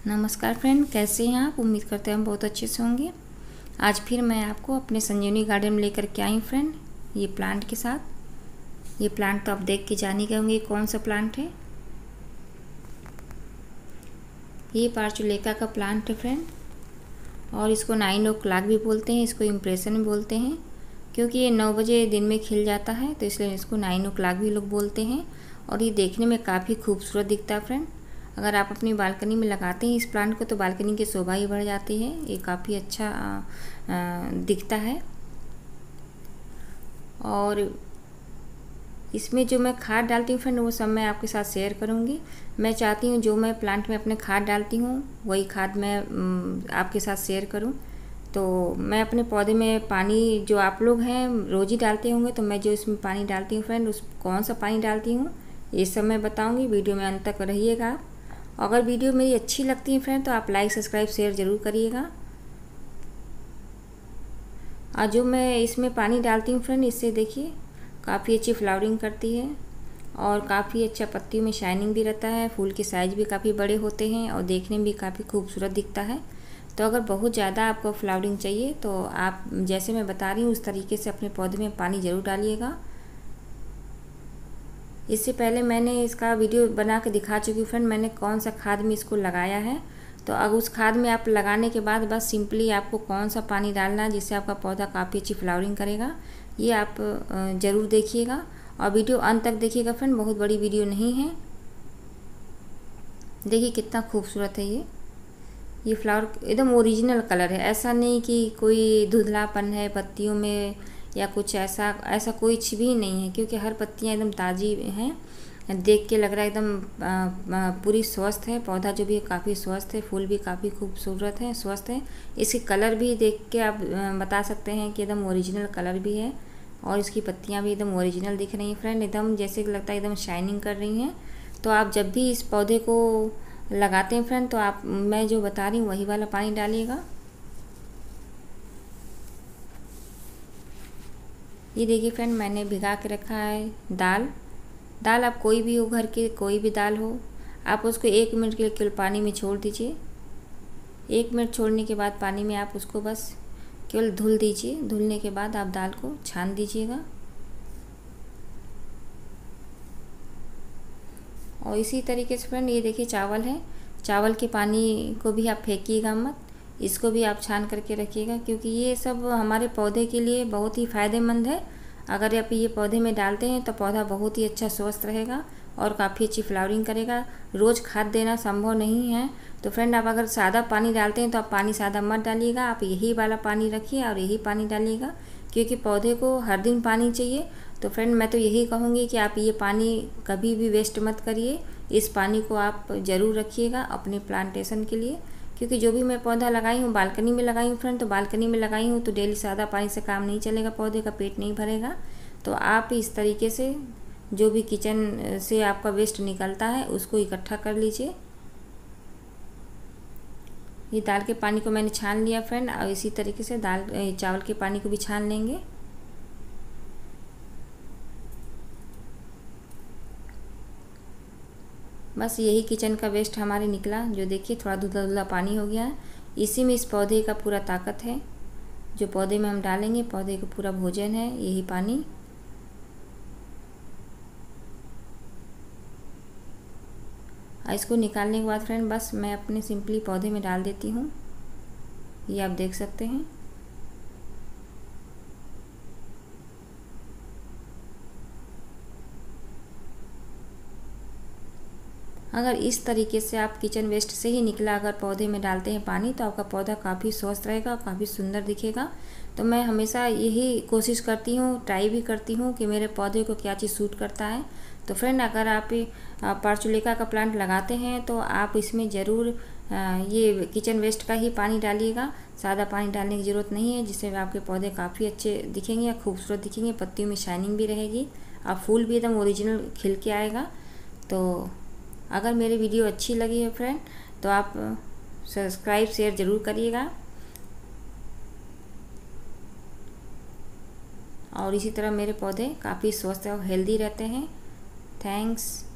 नमस्कार फ्रेंड, कैसे हैं आप। उम्मीद करते हैं हम बहुत अच्छे से होंगे। आज फिर मैं आपको अपने संजीवनी गार्डन में लेकर के आई फ्रेंड, ये प्लांट के साथ। ये प्लांट तो आप देख के जान ही गए होंगे कौन सा प्लांट है। ये पार्चुलेका का प्लांट है फ्रेंड, और इसको 9 o'clock भी बोलते हैं, इसको इम्प्रेशन भी बोलते हैं, क्योंकि ये 9 बजे दिन में खिल जाता है, तो इसलिए इसको 9 o'clock भी लोग बोलते हैं। और ये देखने में काफ़ी खूबसूरत दिखता है फ्रेंड। अगर आप अपनी बालकनी में लगाते हैं इस प्लांट को तो बालकनी की शोभा ही बढ़ जाती है। ये काफ़ी अच्छा दिखता है। और इसमें जो मैं खाद डालती हूँ फ्रेंड, वो सब मैं आपके साथ शेयर करूँगी। मैं चाहती हूँ जो मैं प्लांट में अपने खाद डालती हूँ वही खाद मैं आपके साथ शेयर करूँ। तो मैं अपने पौधे में पानी, जो आप लोग हैं रोज़ ही डालते होंगे, तो मैं जो इसमें पानी डालती हूँ फ्रेंड, उस कौन सा पानी डालती हूँ ये सब मैं बताऊँगी। वीडियो में अंत तक रहिएगा। अगर वीडियो मेरी अच्छी लगती है फ्रेंड तो आप लाइक सब्सक्राइब शेयर ज़रूर करिएगा। और जो मैं इसमें पानी डालती हूँ फ्रेंड, इससे देखिए काफ़ी अच्छी फ्लावरिंग करती है और काफ़ी अच्छा पत्तियों में शाइनिंग भी रहता है। फूल के साइज़ भी काफ़ी बड़े होते हैं और देखने में भी काफ़ी खूबसूरत दिखता है। तो अगर बहुत ज़्यादा आपको फ्लावरिंग चाहिए तो आप जैसे मैं बता रही हूँ उस तरीके से अपने पौधे में पानी ज़रूर डालिएगा। इससे पहले मैंने इसका वीडियो बना के दिखा चुकी हूँ फ्रेंड, मैंने कौन सा खाद में इसको लगाया है। तो अब उस खाद में आप लगाने के बाद बस सिंपली आपको कौन सा पानी डालना है जिससे आपका पौधा काफ़ी अच्छी फ्लावरिंग करेगा, ये आप ज़रूर देखिएगा। और वीडियो अंत तक देखिएगा फ्रेंड, बहुत बड़ी वीडियो नहीं है। देखिए कितना खूबसूरत है ये फ्लावर एकदम ओरिजिनल कलर है। ऐसा नहीं कि कोई धुंधलापन है पत्तियों में या कुछ ऐसा कुछ भी नहीं है, क्योंकि हर पत्तियां एकदम ताज़ी हैं। देख के लग रहा है एकदम पूरी स्वस्थ है। पौधा जो भी है काफ़ी स्वस्थ है, फूल भी काफ़ी खूबसूरत है, स्वस्थ है। इसकी कलर भी देख के आप बता सकते हैं कि एकदम ओरिजिनल कलर भी है। और इसकी पत्तियां भी एकदम ओरिजिनल दिख रही हैं फ्रेंड, एकदम जैसे लगता है एकदम शाइनिंग कर रही हैं। तो आप जब भी इस पौधे को लगाते हैं फ्रेंड तो आप मैं जो बता रही हूँ वही वाला पानी डालिएगा। ये देखिए फ्रेंड, मैंने भिगा के रखा है दाल आप कोई भी हो, घर के कोई भी दाल हो, आप उसको 1 मिनट के लिए केवल पानी में छोड़ दीजिए। 1 मिनट छोड़ने के बाद पानी में आप उसको बस केवल धुल दीजिए। धुलने के बाद आप दाल को छान दीजिएगा। और इसी तरीके से फ्रेंड ये देखिए चावल है, चावल के पानी को भी आप फेंकिएगा मत, इसको भी आप छान करके रखिएगा, क्योंकि ये सब हमारे पौधे के लिए बहुत ही फ़ायदेमंद है। अगर आप ये पौधे में डालते हैं तो पौधा बहुत ही अच्छा स्वस्थ रहेगा और काफ़ी अच्छी फ्लावरिंग करेगा। रोज़ खाद देना संभव नहीं है, तो फ्रेंड आप अगर सादा पानी डालते हैं तो आप पानी सादा मत डालिएगा, आप यही वाला पानी रखिए और यही पानी डालिएगा, क्योंकि पौधे को हर दिन पानी चाहिए। तो फ्रेंड मैं तो यही कहूँगी कि आप ये पानी कभी भी वेस्ट मत करिए। इस पानी को आप ज़रूर रखिएगा अपने प्लांटेशन के लिए, क्योंकि जो भी मैं पौधा लगाई हूँ बालकनी में लगाई हूँ फ्रेंड, तो बालकनी में लगाई हूँ तो डेली सादा पानी से काम नहीं चलेगा, पौधे का पेट नहीं भरेगा। तो आप इस तरीके से जो भी किचन से आपका वेस्ट निकलता है उसको इकट्ठा कर लीजिए। ये दाल के पानी को मैंने छान लिया फ्रेंड, और इसी तरीके से चावल के पानी को भी छान लेंगे। बस यही किचन का वेस्ट हमारे निकला, जो देखिए थोड़ा धुंधला धुंधला पानी हो गया है। इसी में इस पौधे का पूरा ताकत है, जो पौधे में हम डालेंगे पौधे का पूरा भोजन है यही पानी। और इसको निकालने के बाद फ्रेंड बस मैं अपने सिंपली पौधे में डाल देती हूँ, ये आप देख सकते हैं। अगर इस तरीके से आप किचन वेस्ट से ही निकला अगर पौधे में डालते हैं पानी तो आपका पौधा काफ़ी स्वस्थ रहेगा और काफ़ी सुंदर दिखेगा। तो मैं हमेशा यही कोशिश करती हूँ, ट्राई भी करती हूँ कि मेरे पौधे को क्या चीज़ सूट करता है। तो फ्रेंड अगर आप पार्चुलेका का प्लांट लगाते हैं तो आप इसमें ज़रूर ये किचन वेस्ट का ही पानी डालिएगा, सादा पानी डालने की ज़रूरत नहीं है, जिससे आपके पौधे काफ़ी अच्छे दिखेंगे, खूबसूरत दिखेंगे, पत्तियों में शाइनिंग भी रहेगी और फूल भी एकदम ओरिजिनल खिल के आएगा। तो अगर मेरी वीडियो अच्छी लगी है फ्रेंड तो आप सब्सक्राइब शेयर ज़रूर करिएगा, और इसी तरह मेरे पौधे काफ़ी स्वस्थ और हेल्दी रहते हैं। थैंक्स।